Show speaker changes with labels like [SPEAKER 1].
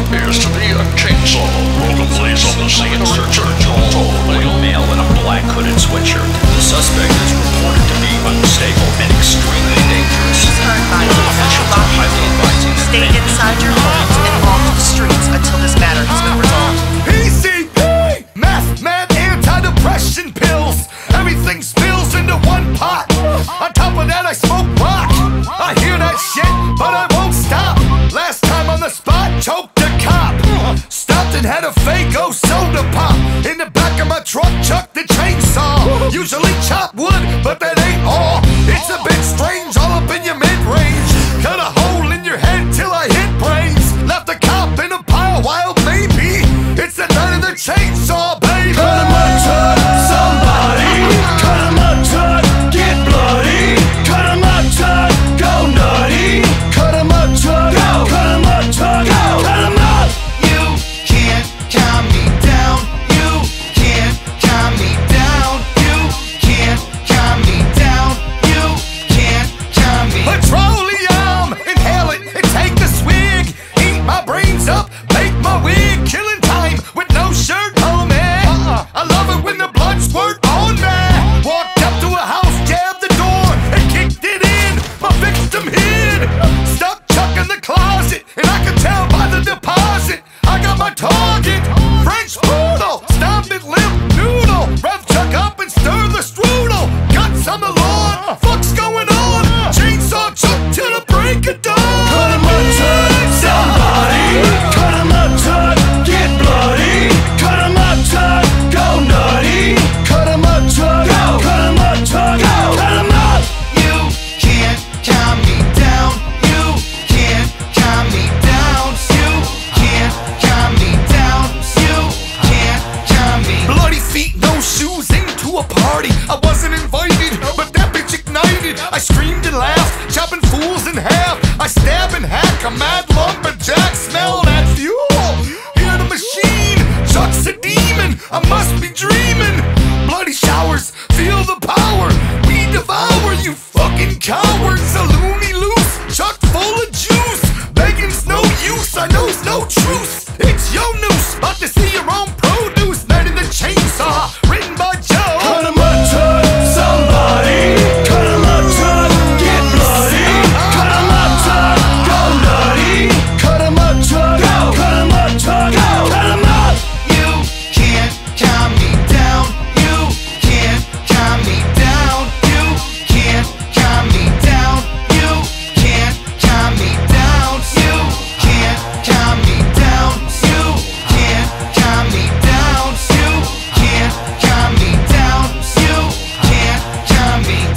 [SPEAKER 1] appears to be a chainsaw. Local police on the scene are in search of a
[SPEAKER 2] male in a black hooded sweatshirt. The suspect is reported to be unstable and extremely dangerous.
[SPEAKER 3] Current officials are highly advising that stay inside your homes and off the streets until this matter has been resolved.
[SPEAKER 4] PCP! Meth, mad, antidepressant pills. Everything spills into one pot. On top of that, I smoke rock. I hear that shit, but I won't stop. Last time on the spot, choked a cop. Stopped and had a Faygo soda pop. In the back of my truck, chucked the chainsaw. Usually chop wood, but that ain't all. It's a bit strange, all up in your mid-range. Cut a hole in your head till I hit brains. Left a cop in a pile, wild maybe. It's the night of the chainsaw, baby.
[SPEAKER 5] Cut him up, Tut, somebody. Cut him up, Tut, get bloody. Cut him up, Tut, go nutty. Cut him up, Tut, go. Cut him up, Tut, go. Cut him up.
[SPEAKER 6] You can't calm me down. You can't calm me down. You can't calm me down. You can't calm me.
[SPEAKER 4] Petroleum, inhale it and take a swig. Eat my brains up, make my wig. Killing time with no shirt on me. I love it when the blood squirt on me. Walked up to a house, jabbed the door, and kicked it in. My victim hid, stuck Chuck in the closet, and I could tell by the deposit. I got my target, French poodle, stomp it, limp noodle. Rev Chuck up and stir the strudel. Guts on the lawn, fuck's going on? Chainsaw Chuck till the break of dawn.
[SPEAKER 5] Cut him up, Tut, somebody. Cut him up, Tut, get bloody. Cut him up, Tut, go nutty. Cut him up, Tut, go. Cut him up, Tut, go. Cut him up.
[SPEAKER 6] You can't calm me down. You can't calm me down. You can't calm me down. You can't calm me.
[SPEAKER 4] Bloody feet, no shoes, into a party. I wasn't invited, but that bitch ignited. I screamed and laughed, chopping fools in half. I stab and hack a mad lumberjack.